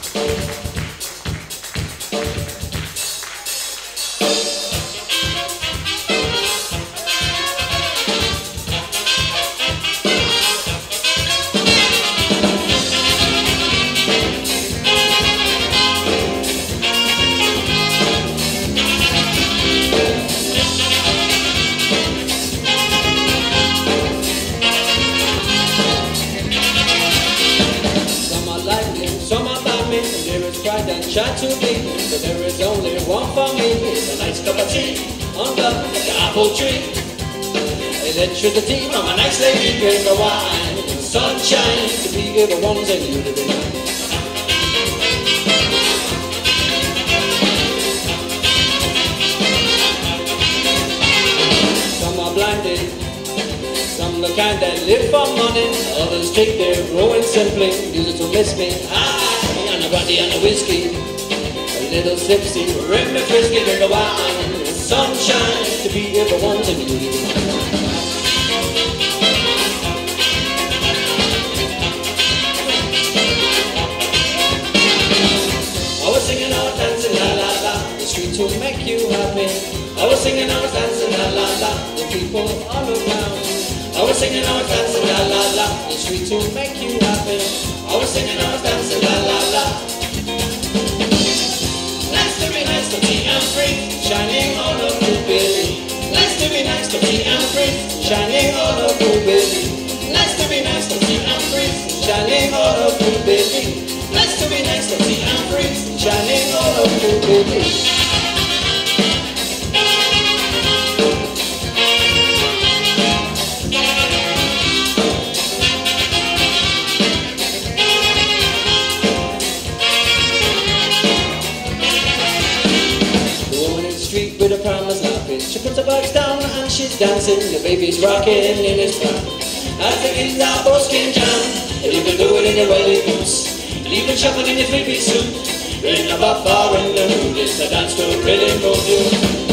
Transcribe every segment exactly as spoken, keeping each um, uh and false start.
Try to be, but there is only one for me. It's a nice cup of tea under the apple tree. Electricity from a nice lady, drink the wine. Sunshine to be the ones and you to be mine. Some are blinded, some the kind that live for money. Others take their growing simply, use it to miss me. Ah, and the brandy and the whiskey, a little tipsy, rim the frisky, drink the wine. Sunshine to be here for once and you to be mine. I was singing, I was dancing, la la la, the street to make you happy. I was singing, I was dancing, la la la, the people all around. I was singing, I was dancing, la la la, the street to make you happy. I was singing, I was dancing, la la la. Nice to be nice to tea and free, shining all of you, Billy. Nice to be nice to tea and free, shining all of you, Billy. Nice to be nice to tea and free, shining all of you, Billy. Nice to be nice to tea and free, shining all of you, Billy. With a promise laughing, she puts her bags down and she's dancing. The baby's rocking in his prime. I think it's our buckskin jam, and you can do it in your welly boots, and even shopping in your three-piece suit. In the buff bar in the mood, it's a dance to really move you.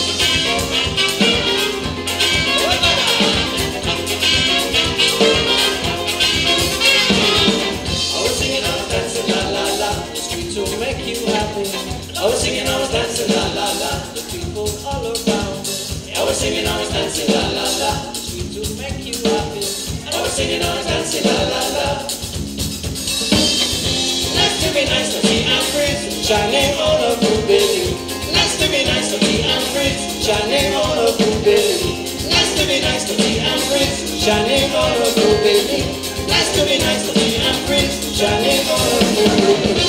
I was singing, I was dancing, la la la, the street to make you happy. I was singing, I was dancing, la la la, the people all around. I was singing, I was dancing, la la la, the street to make you happy. I was singing, I was dancing, la la la. Nice to be nice to tea and free, shining all of you, Billy. Nice to be nice to tea and free, shining all of you, Billy. Nice to be nice to tea and free, shining all of you, Billy. Nice to be nice to tea and free, shining all of you, Billy.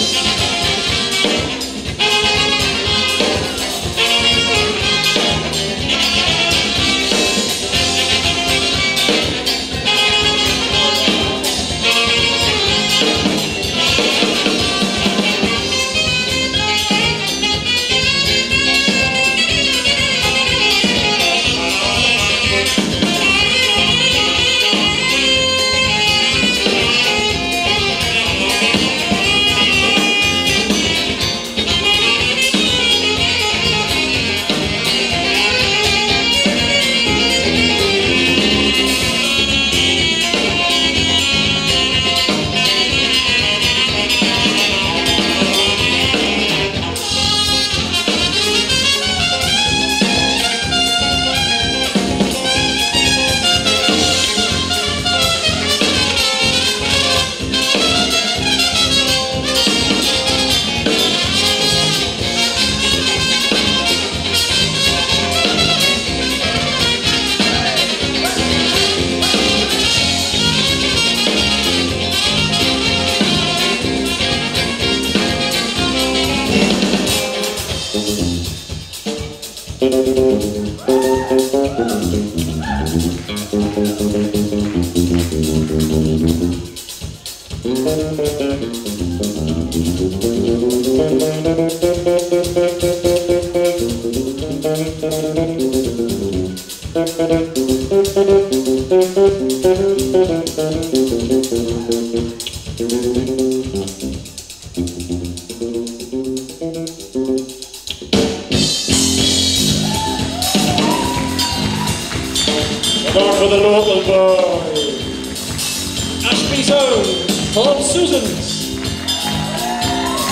For the local boy, Ashby's own, Paul Susans.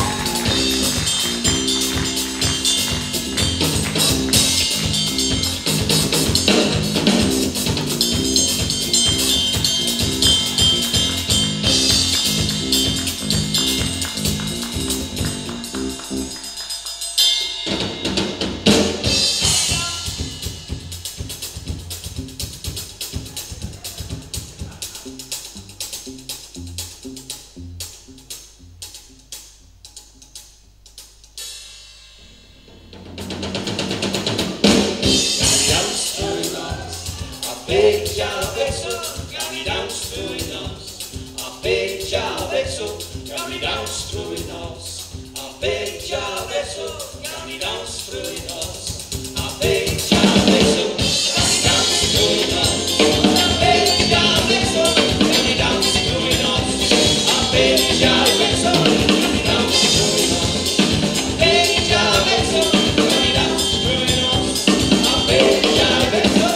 dance through it house. A big Jabero, can he dance through it house? A big Jabero, can he dance through it house? A big Jabero, can he dance through it house? A big Jabero, can he dance through it house? A big Jabero, can he dance through it house? A big Jabero.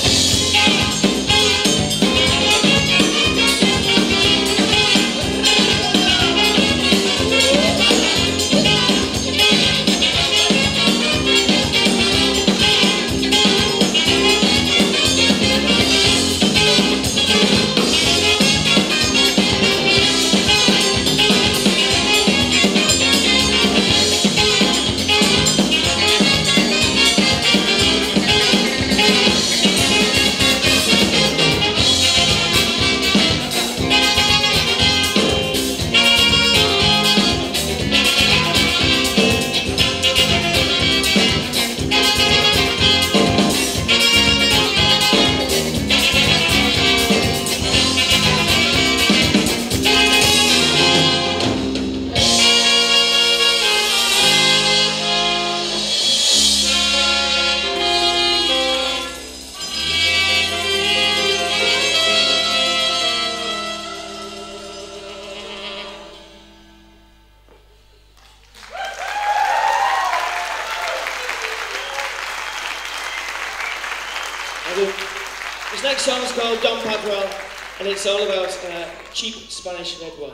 This next song is called Don Padrol, and it's all about uh, cheap Spanish red wine.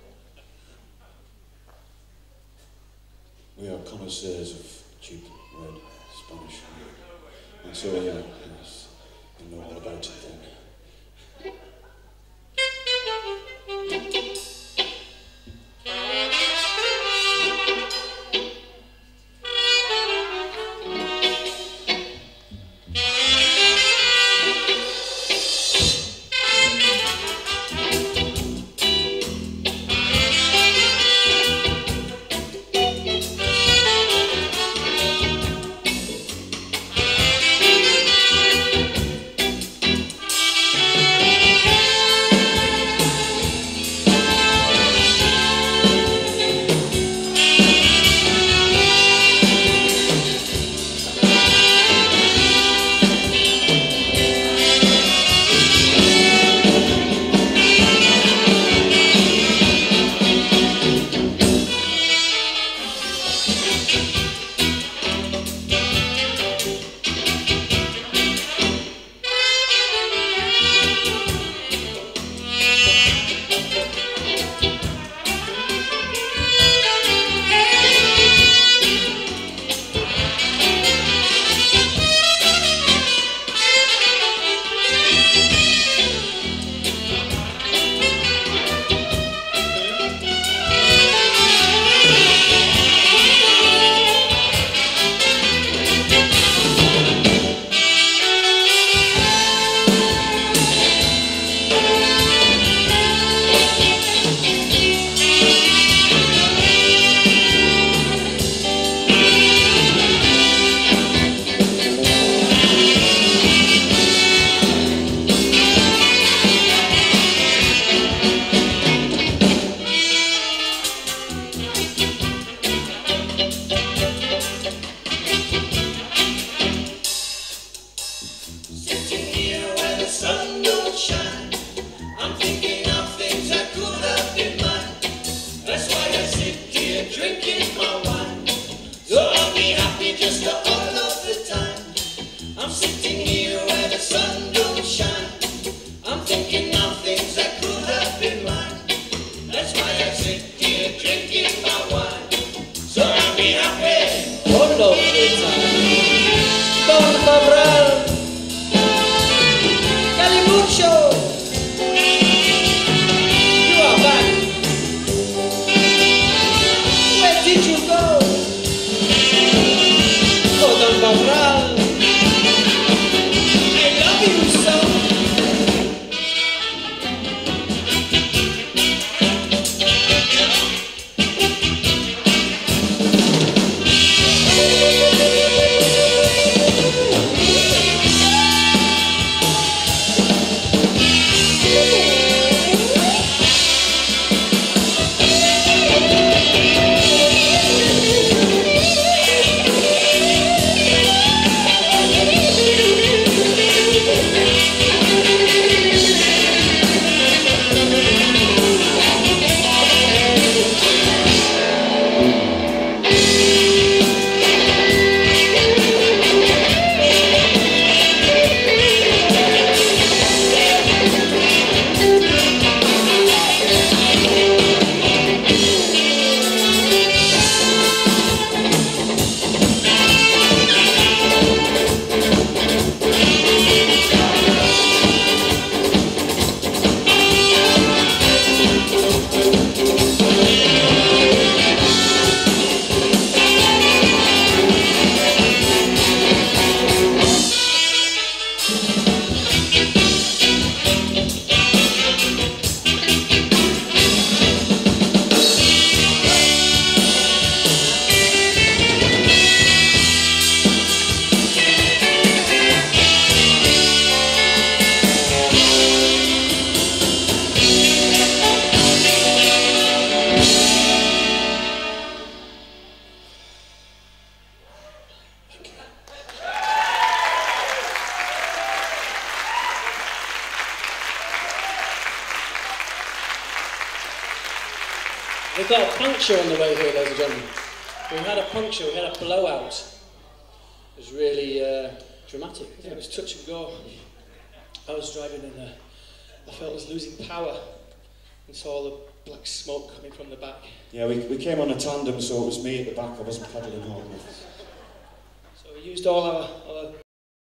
We are connoisseurs of cheap red Spanish wine. And so, yeah, yes, you know all about it then. We got a puncture on the way here, ladies and gentlemen. We had a puncture, we had a blowout. It was really uh, dramatic. Yeah, it was touch and go. I was driving and uh, I felt I was losing power and saw all the black smoke coming from the back. Yeah, we, we came on a tandem, so it was me at the back, I wasn't pedalling hard enough. So we used all our, our